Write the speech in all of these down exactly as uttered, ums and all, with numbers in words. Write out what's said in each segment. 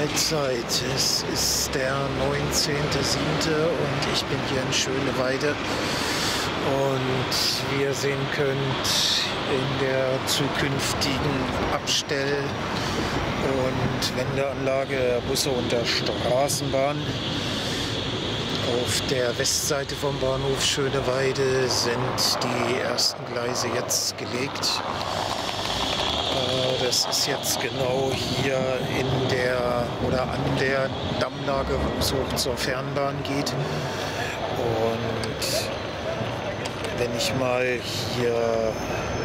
Mahlzeit. Es ist der neunzehnte siebte und ich bin hier in Schöneweide. Und wie ihr sehen könnt, in der zukünftigen Abstell- und Wendeanlage der Busse und der Straßenbahn auf der Westseite vom Bahnhof Schöneweide sind die ersten Gleise jetzt gelegt. Das ist jetzt genau hier in der oder an der Dammlage, wo es hoch zur Fernbahn geht. Und wenn ich mal hier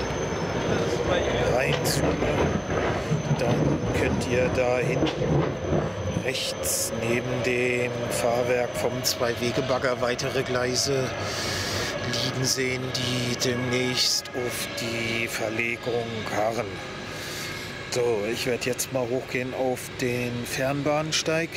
reinzoome, dann könnt ihr da hinten rechts neben dem Fahrwerk vom Zwei-Wege-Bagger weitere Gleise liegen sehen, die demnächst auf die Verlegung harren. So, ich werde jetzt mal hochgehen auf den Fernbahnsteig.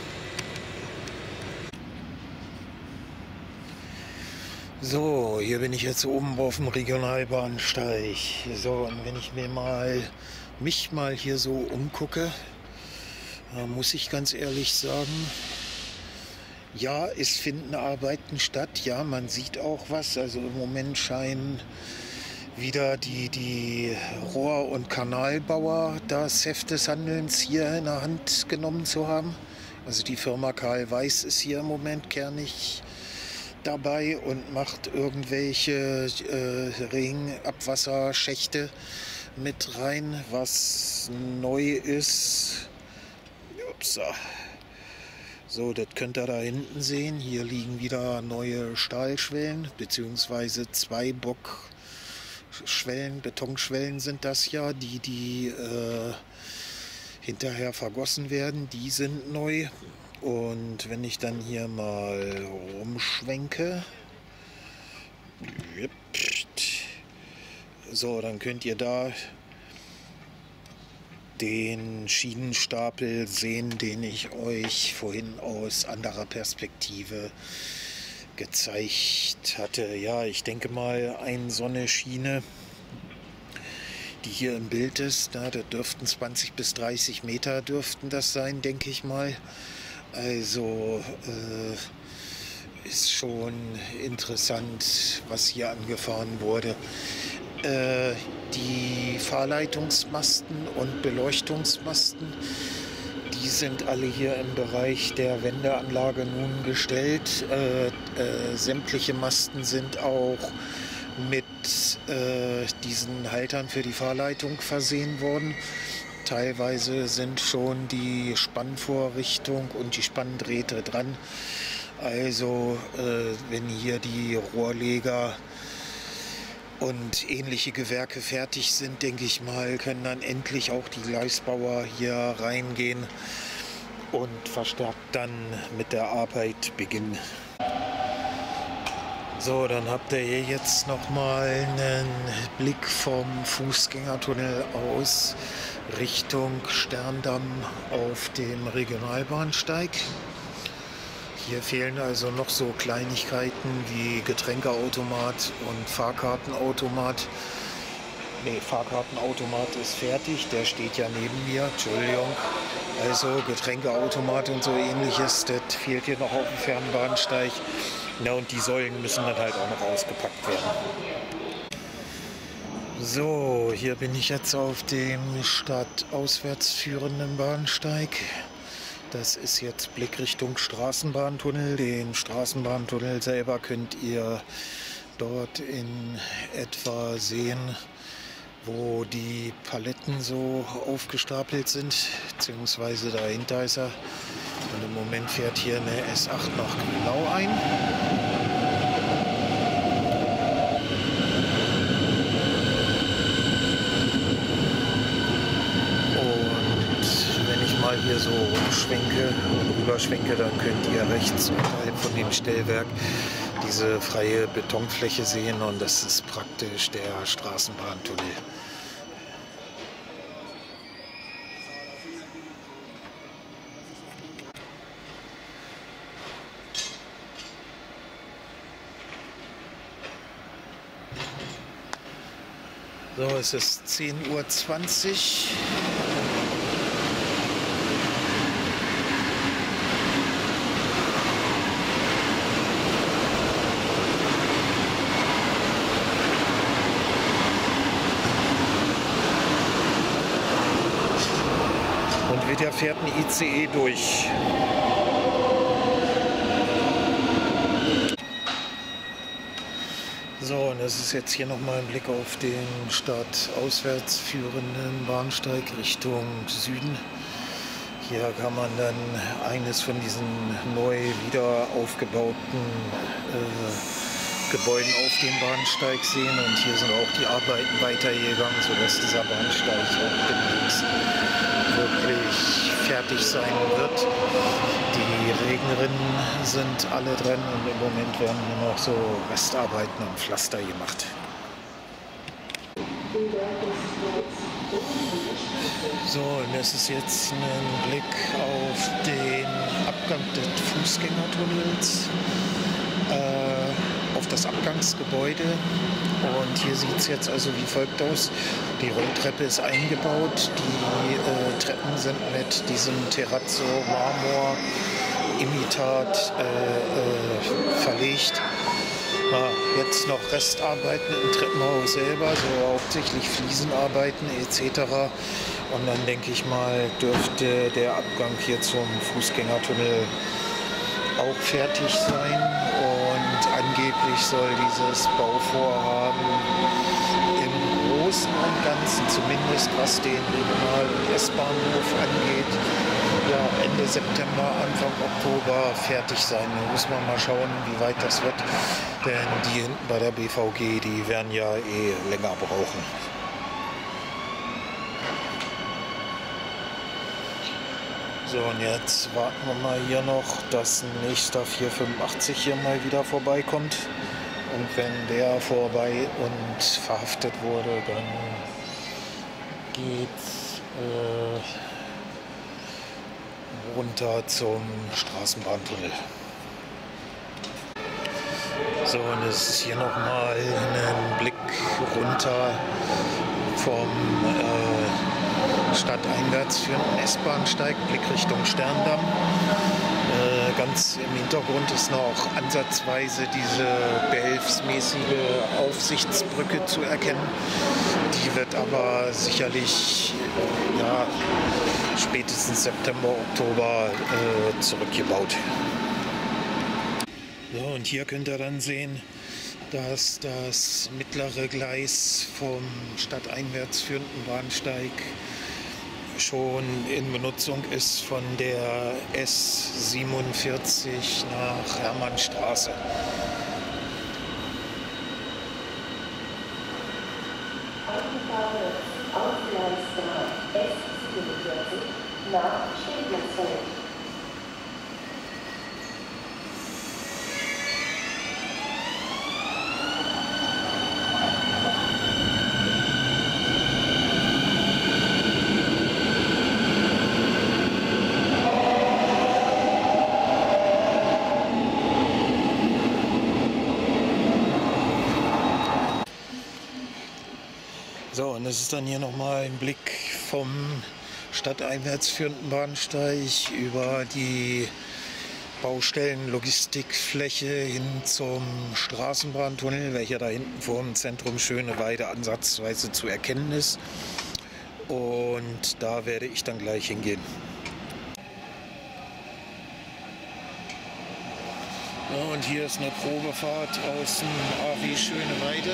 So, hier bin ich jetzt oben auf dem Regionalbahnsteig. So, und wenn ich mir mal mich mal hier so umgucke, muss ich ganz ehrlich sagen, ja, es finden Arbeiten statt. Ja, man sieht auch was. Also im Moment scheinen wieder die, die Rohr- und Kanalbauer das Heft des Handelns hier in der Hand genommen zu haben. Also die Firma Karl Weiß ist hier im Moment kernig dabei und macht irgendwelche äh, Regenabwasserschächte mit rein, was neu ist. Upsa. So, das könnt ihr da hinten sehen. Hier liegen wieder neue Stahlschwellen, beziehungsweise zwei Bockschwellen, Betonschwellen sind das ja, die, die äh, hinterher vergossen werden. Die sind neu. Und wenn ich dann hier mal rumschwenke, so, dann könnt ihr da den Schienenstapel sehen, den ich euch vorhin aus anderer Perspektive gezeigt hatte. Ja, ich denke mal, eine so eine Schiene, die hier im Bild ist, na, das dürften zwanzig bis dreißig Meter dürften das sein, denke ich mal. Also äh, ist schon interessant, was hier angefahren wurde. Äh, die Fahrleitungsmasten und Beleuchtungsmasten, die sind alle hier im Bereich der Wendeanlage nun gestellt. Äh, äh, sämtliche Masten sind auch mit äh, diesen Haltern für die Fahrleitung versehen worden. Teilweise sind schon die Spannvorrichtung und die Spanndrähte dran. Also äh, wenn hier die Rohrleger und ähnliche Gewerke fertig sind, denke ich mal, können dann endlich auch die Gleisbauer hier reingehen und verstärkt dann mit der Arbeit beginnen. So, dann habt ihr hier jetzt nochmal einen Blick vom Fußgängertunnel aus Richtung Sterndamm auf dem Regionalbahnsteig. Hier fehlen also noch so Kleinigkeiten wie Getränkeautomat und Fahrkartenautomat. Ne, Fahrkartenautomat ist fertig, der steht ja neben mir, Entschuldigung. Also Getränkeautomat und so ähnliches, das fehlt hier noch auf dem Fernbahnsteig. Na, und die Säulen müssen dann halt auch noch ausgepackt werden. So, hier bin ich jetzt auf dem stadtauswärts führenden Bahnsteig. Das ist jetzt Blick Richtung Straßenbahntunnel. Den Straßenbahntunnel selber könnt ihr dort in etwa sehen, wo die Paletten so aufgestapelt sind, beziehungsweise dahinter ist er. Und im Moment fährt hier eine S acht nach Grünau ein. Mal hier so rumschwenke und rüberschwenke, dann könnt ihr rechts unterhalb von dem Stellwerk diese freie Betonfläche sehen und das ist praktisch der Straßenbahntunnel. So, es ist zehn Uhr zwanzig. der fährt ein I C E durch. So, und das ist jetzt hier nochmal ein Blick auf den stadtauswärts führenden Bahnsteig Richtung Süden. Hier kann man dann eines von diesen neu wieder aufgebauten äh, Gebäuden auf dem Bahnsteig sehen. Und hier sind auch die Arbeiten weitergegangen, sodass dieser Bahnsteig auch demnächst wirklich fertig sein wird. Die Regenrinnen sind alle drin und im Moment werden nur noch so Restarbeiten am Pflaster gemacht. So, und das ist jetzt ein Blick auf den Abgang des Fußgängertunnels, äh, auf das Abgangsgebäude. Und hier sieht es jetzt also wie folgt aus. Die Rolltreppe ist eingebaut, die äh, Treppen sind mit diesem Terrazzo Marmor Imitat äh, äh, verlegt. Ja, jetzt noch Restarbeiten im Treppenhaus selber, so hauptsächlich Fliesenarbeiten et cetera. Und dann denke ich mal, dürfte der Abgang hier zum Fußgängertunnel auch fertig sein. Und angeblich soll dieses Bauvorhaben im Großen und Ganzen, zumindest was den Regional- und S-Bahnhof angeht, ja, Ende September, Anfang Oktober fertig sein. Da muss man mal schauen, wie weit das wird. Denn die hinten bei der B V G, die werden ja eh länger brauchen. So, und jetzt warten wir mal hier noch, dass ein nächster vier fünfundachtzig hier mal wieder vorbeikommt. Und wenn der vorbei und verhaftet wurde, dann geht's äh, runter zum Straßenbahntunnel. So, und es ist hier nochmal ein Blick runter vom äh, stadteinwärts führenden S-Bahnsteig, Blick Richtung Sterndamm. Äh, ganz im Hintergrund ist noch ansatzweise diese behelfsmäßige Aufsichtsbrücke zu erkennen. Die wird aber sicherlich ja, spätestens September, Oktober äh, zurückgebaut. So, und hier könnt ihr dann sehen, dass das mittlere Gleis vom stadteinwärts führenden Bahnsteig schon in Benutzung ist von der S siebenundvierzig nach Hermannstraße. Nach Steglitz. So, und das ist dann hier nochmal ein Blick vom stadteinwärts führenden Bahnsteig über die Baustellen, Logistikfläche hin zum Straßenbahntunnel, welcher da hinten vor dem Zentrum Schöneweide ansatzweise zu erkennen ist. Und da werde ich dann gleich hingehen. Ja, und hier ist eine Probefahrt aus dem A W Schöneweide.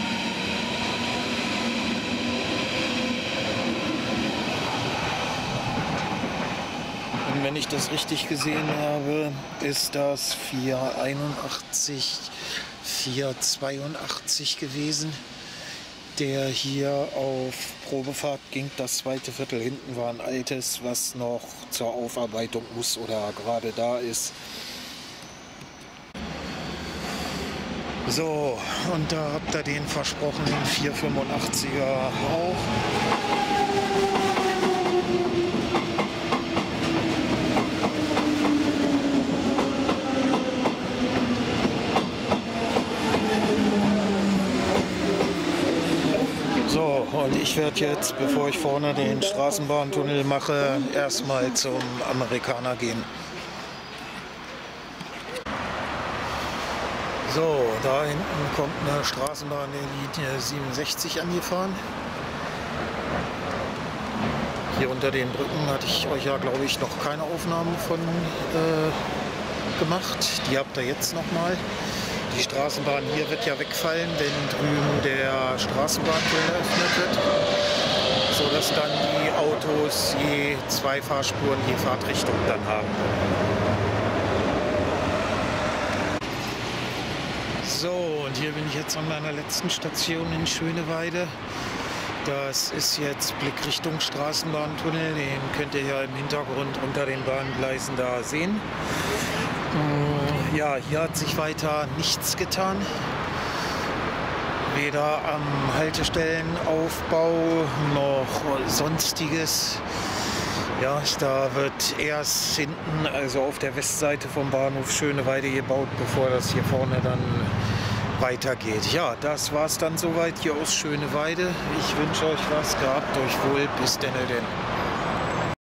Und wenn ich das richtig gesehen habe, ist das vier einundachtzig, vier zweiundachtzig gewesen, der hier auf Probefahrt ging. Das zweite Viertel hinten war ein altes, was noch zur Aufarbeitung muss oder gerade da ist. So, und da habt ihr den versprochenen vier fünfundachtziger auch. So, und ich werde jetzt, bevor ich vorne den Straßenbahntunnel mache, erstmal zum Amerikaner gehen. So, da hinten kommt eine Straßenbahn der Linie siebenundsechzig angefahren. Hier unter den Brücken hatte ich euch ja, glaube ich, noch keine Aufnahmen von äh, gemacht. Die habt ihr jetzt noch mal. Die Straßenbahn hier wird ja wegfallen, wenn drüben der Straßenbahntunnel eröffnet wird, sodass dann die Autos je zwei Fahrspuren je Fahrtrichtung dann haben. So, und hier bin ich jetzt an meiner letzten Station in Schöneweide. Das ist jetzt Blick Richtung Straßenbahntunnel, den könnt ihr ja im Hintergrund unter den Bahngleisen da sehen. Ja, hier hat sich weiter nichts getan. Weder am Haltestellenaufbau noch sonstiges. Ja, da wird erst hinten, also auf der Westseite vom Bahnhof Schöneweide gebaut, bevor das hier vorne dann weitergeht. Ja, das war's dann soweit hier aus Schöneweide. Ich wünsche euch was, gehabt euch wohl, bis denn denn.